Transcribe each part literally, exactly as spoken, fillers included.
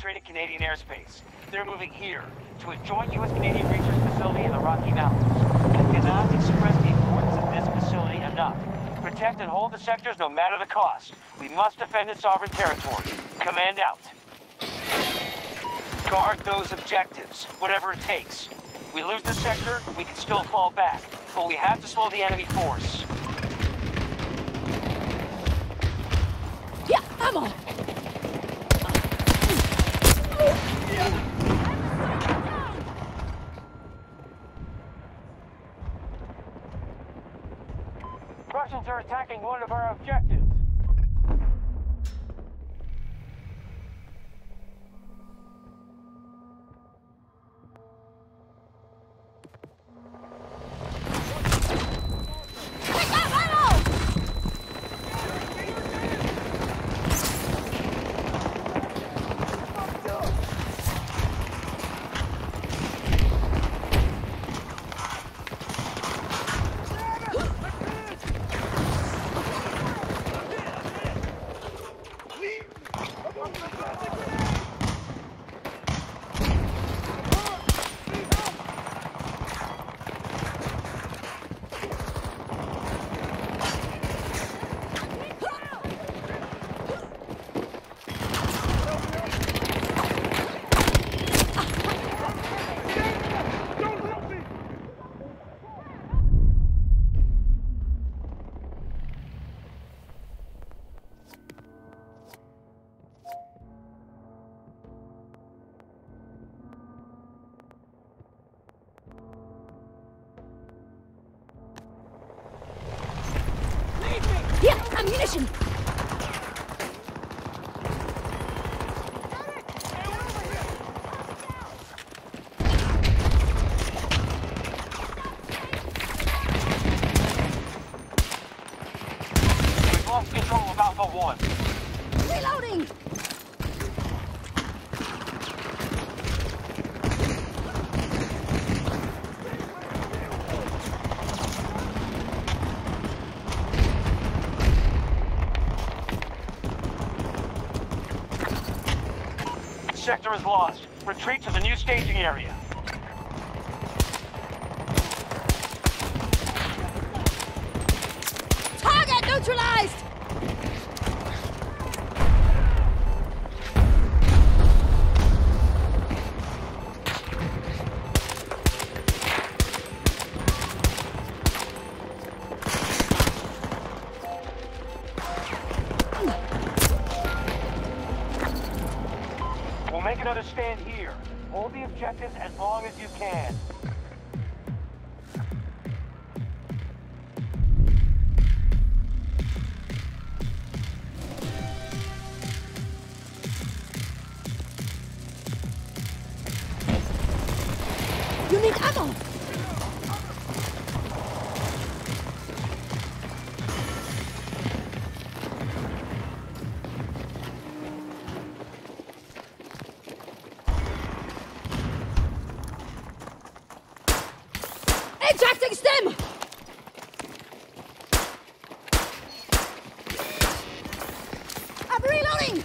penetrated Canadian airspace. They're moving here, to a joint U S Canadian research facility in the Rocky Mountains. I cannot express the importance of this facility enough. Protect and hold the sectors no matter the cost. We must defend its sovereign territory. Command out. Guard those objectives, whatever it takes. We lose the sector, we can still fall back, but we have to slow the enemy force. Yeah, ammo! Russians are attacking one of our objectives. Here, ammunition! We've lost control of Alpha One. Reloading! Sector is lost. Retreat to the new staging area. Target neutralized! We'll make another stand here. Hold the objectives as long as you can. You need ammo! Ejecting stem! I'm reloading!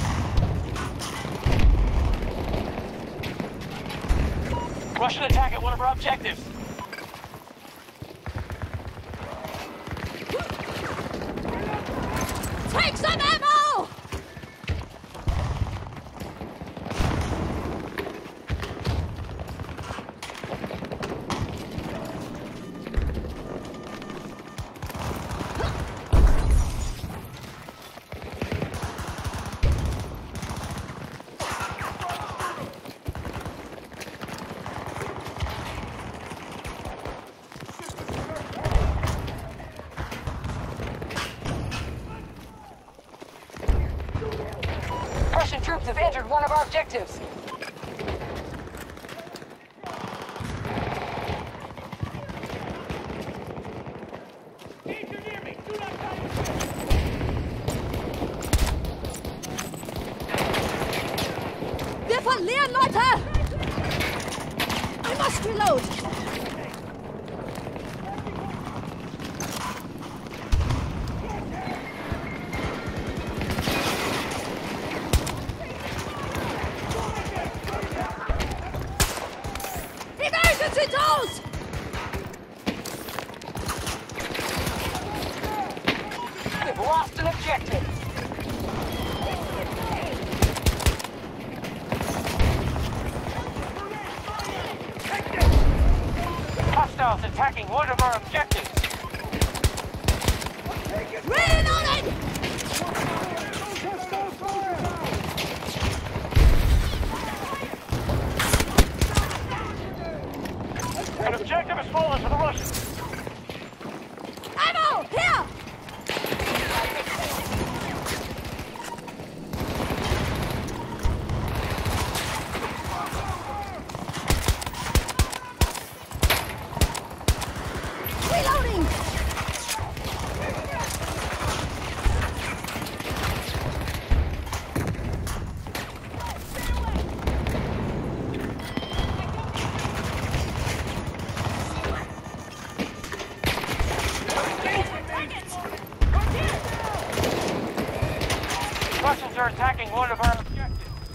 Russian attack at one one of our objectives. Take some ammo! Russian troops have entered one of our objectives. Wir verlieren, Leute! I must reload! Emergency doors! We've lost an objective. Hostiles attacking one of our objectives. Reloading! An objective has fallen to the Russians. Ammo! Here! Reloading! Russians are attacking one of our objectives.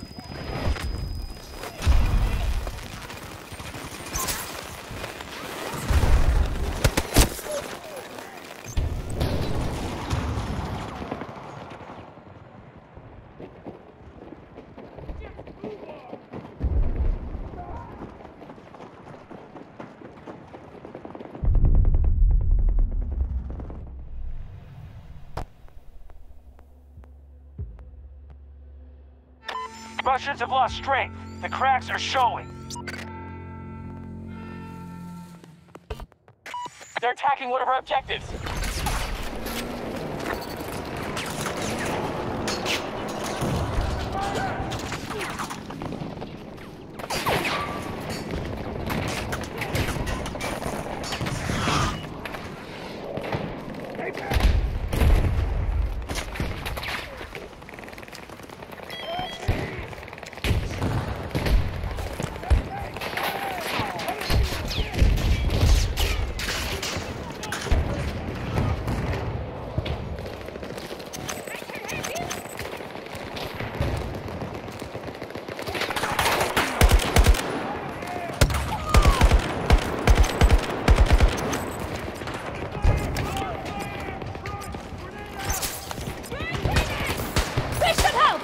Russians have lost strength. The cracks are showing. They're attacking one of our objectives. This should help!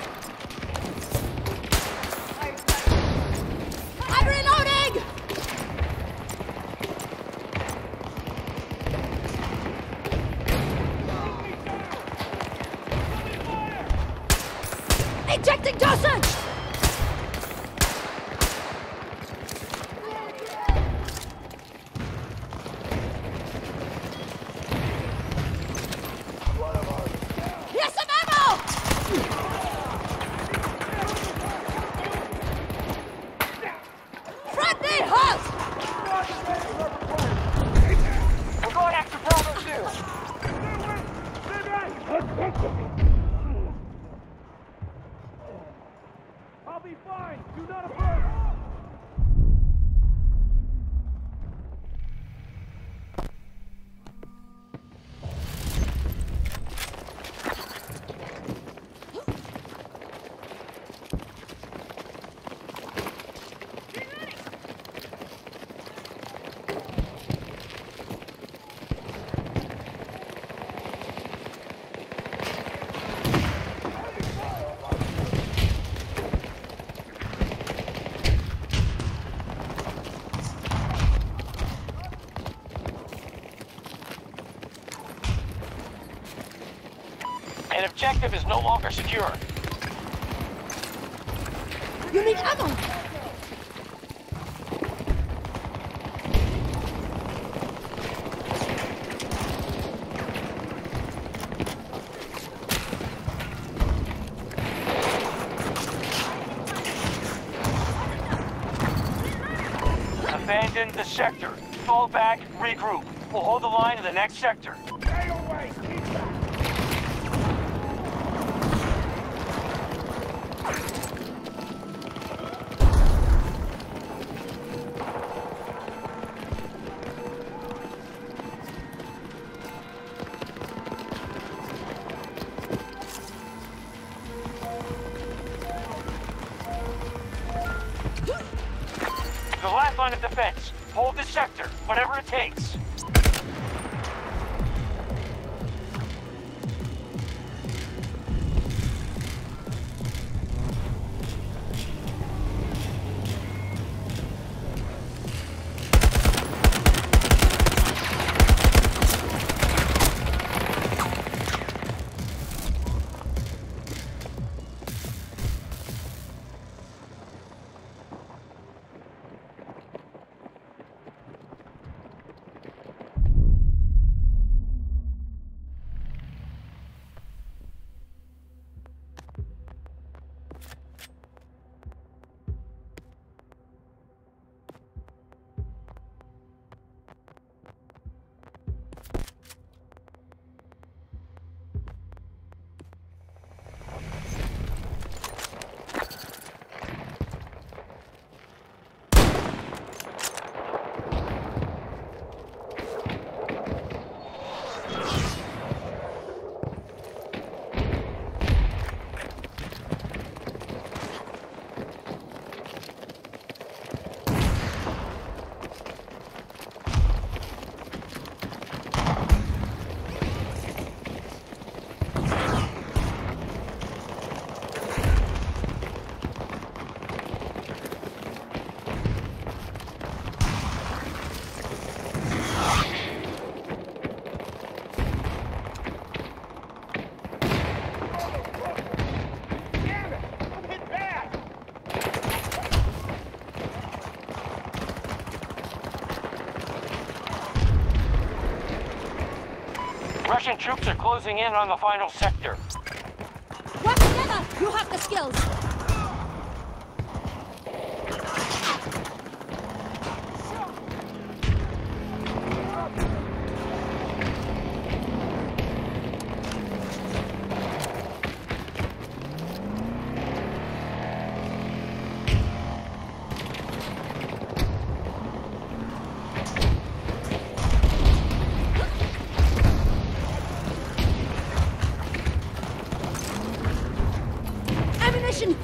I'm reloading! Ejecting Dawson! Here's some ammo! Friendly halt! We're going after Bravo two. An objective is no longer secure. You need ammo! Abandon the sector. Fall back, regroup. We'll hold the line in the next sector. Stay away! Keep back! The last line of defense. Hold the sector, whatever it takes. Russian troops are closing in on the final sector. Work together! You have the skills! Ammunition!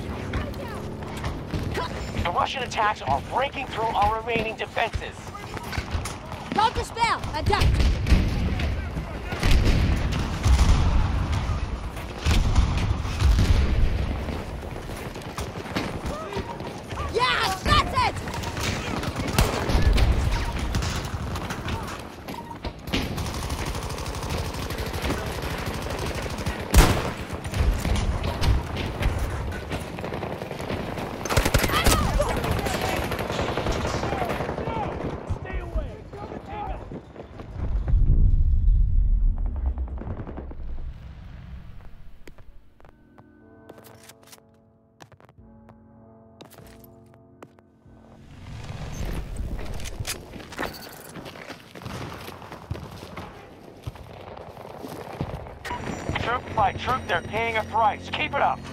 The Russian attacks are breaking through our remaining defenses. Don't despair! Adapt! Yes! That's it! Stay away! Troop by troop, they're paying a price. Keep it up.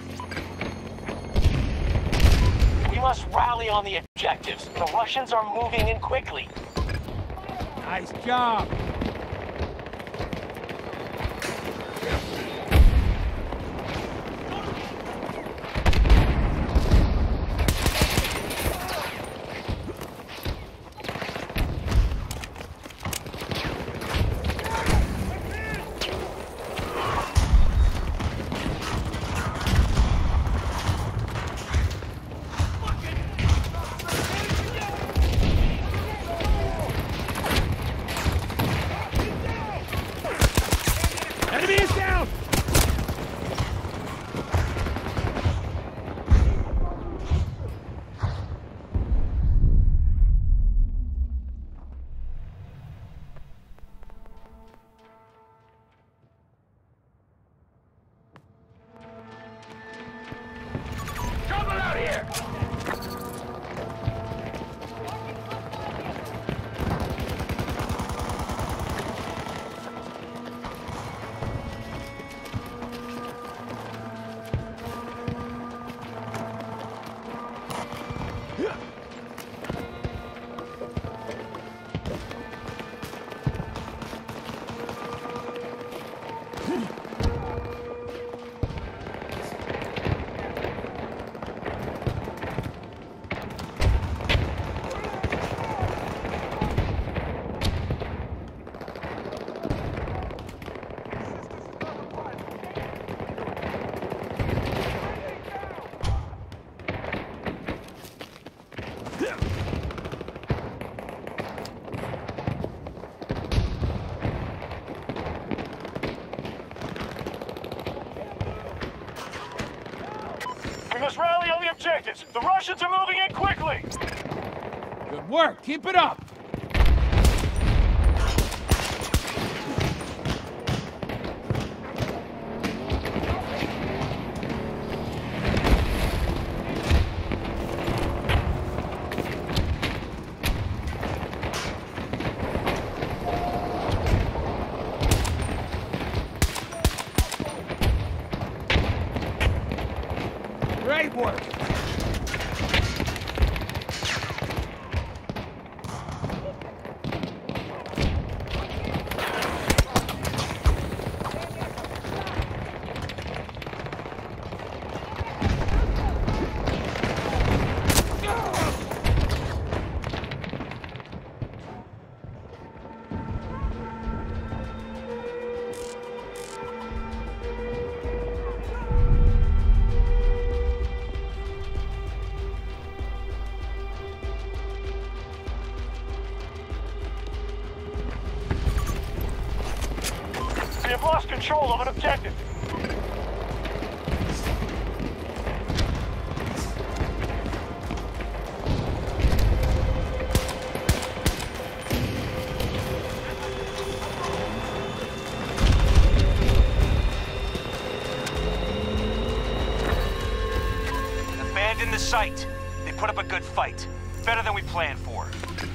We must rally on the objectives. The Russians are moving in quickly. Nice job! objectives. The Russians are moving in quickly. Good work. Keep it up. Great work. We have lost control of an objective. Abandon the site. They put up a good fight. Better than we planned for.